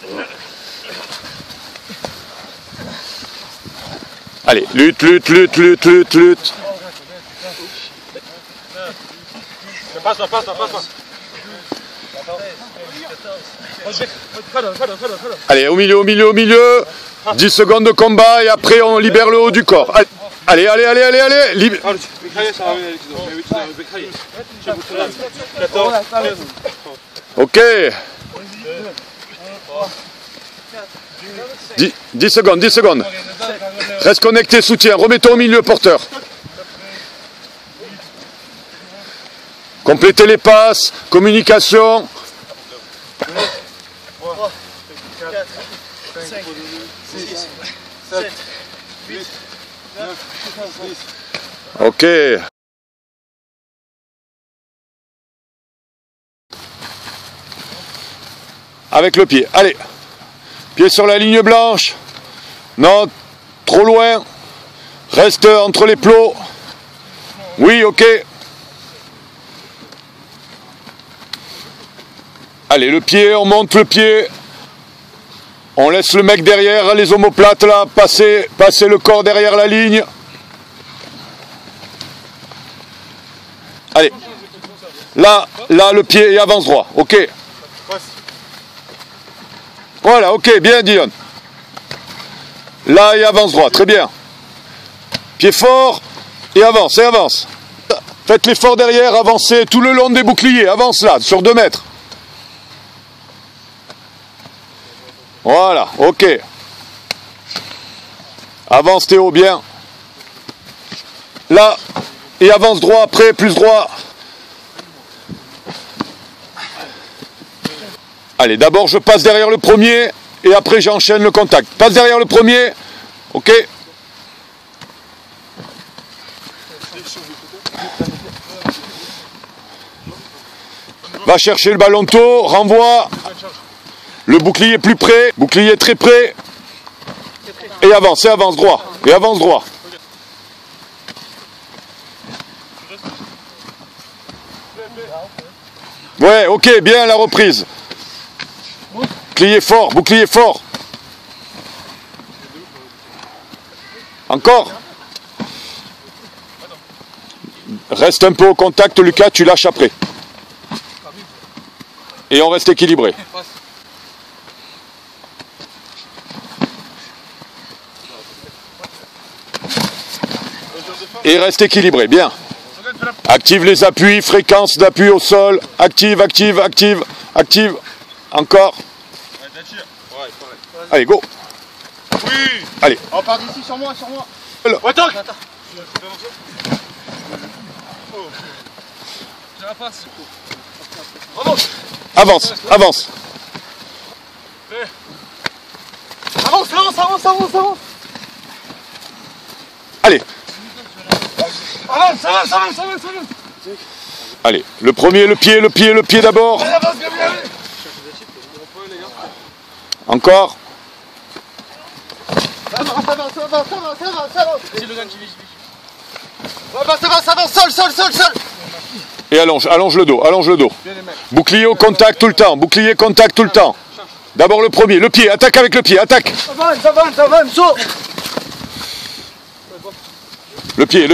Allez, lutte, lutte, lutte, lutte, lutte, lutte. Passe. Allez, au milieu, au milieu, au milieu. 10 secondes de combat et après on libère le haut du corps. Allez, allez, allez, allez, allez. Ok. 10 secondes, 10 secondes. Reste connecté, soutien. Remets-toi au milieu, porteur. Complétez les passes, communication. 3, 4, 5, 6, 7, 8, 9, 10. Ok. Avec le pied. Allez. Pied sur la ligne blanche. Non, trop loin. Reste entre les plots. Oui, ok. Allez, le pied, on monte le pied. On laisse le mec derrière, les omoplates là, passer le corps derrière la ligne. Allez. Là, le pied et avance droit. Ok. Voilà, ok, bien Dylan. Là et avance droit, très bien. Pied fort et avance, et avance. Faites l'effort derrière, avancez tout le long des boucliers. Avance là, sur 2 mètres. Voilà, ok. Avance Théo, bien. Là, et avance droit après, plus droit. Allez, d'abord je passe derrière le premier, et après j'enchaîne le contact. Passe derrière le premier, ok. Va chercher le ballon tôt, renvoie. Le bouclier plus près, bouclier très près. Et avance droit. Et avance droit. Ouais, ok, bien la reprise. Bouclier fort, bouclier fort. Encore. Reste un peu au contact, Lucas, tu lâches après. Et on reste équilibré. Et reste équilibré, bien. Active les appuis, fréquence d'appui au sol. Active, active, active, active. Encore. Allez, go. Oui. Allez. On part d'ici, sur moi, sur moi. Attends. Avance, avance. Avance. Allez. Avance. Allez, le premier, le pied d'abord. Encore. Sol. Et allonge le dos. Bouclier au contact tout le temps, bouclier contact tout le temps. D'abord le premier, le pied, attaque avec le pied, attaque. Avance, saut. Le pied.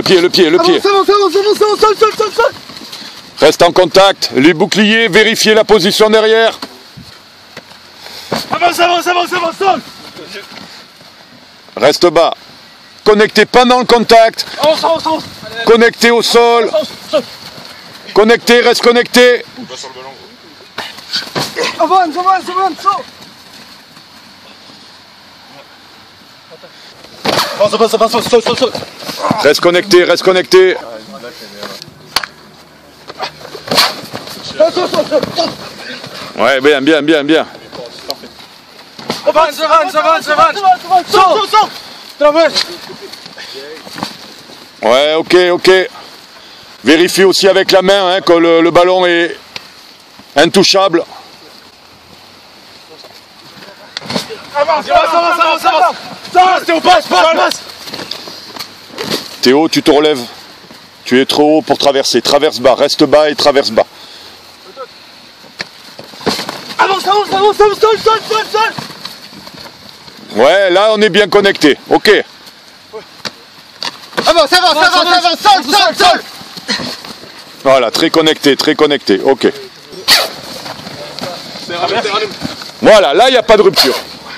Sol. Reste en contact, les boucliers, vérifiez la position derrière. Avance, sol. Reste bas. Connecté pendant le contact. Avance. Connecté au sol. Connecté, reste connecté. Avance, saut. Avance, sol. Reste connecté. Ouais, bien. Avance. Saut. Traverse. Ouais, ok. Vérifie aussi avec la main hein, que le ballon est intouchable. Avance. Théo, passe. Théo, tu te relèves. Tu es trop haut pour traverser. Traverse bas, reste bas et traverse bas. Avance, sol. Ouais, là on est bien connecté. Ok. Avance, sol. Voilà, très connecté, très connecté. Ok. Voilà, là il n'y a pas de rupture.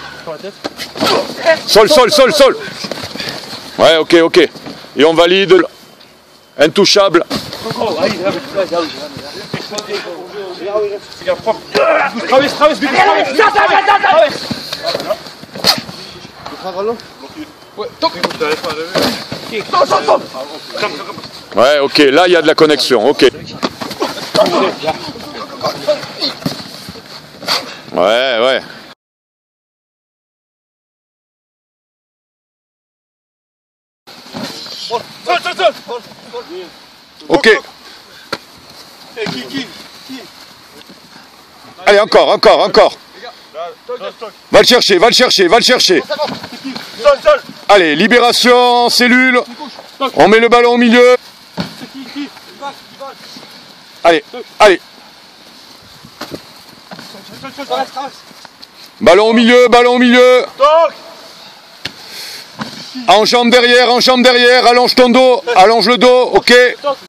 Sol. Ouais, ok. Et on valide. Intouchable. Ouais, ok, là il y a de la connexion, ok. Ouais. Ok. Allez, encore. Va le chercher. Allez, libération, cellule. On met le ballon au milieu. Allez. Ballon au milieu. En jambe derrière, allonge ton dos, allonge le dos, ok.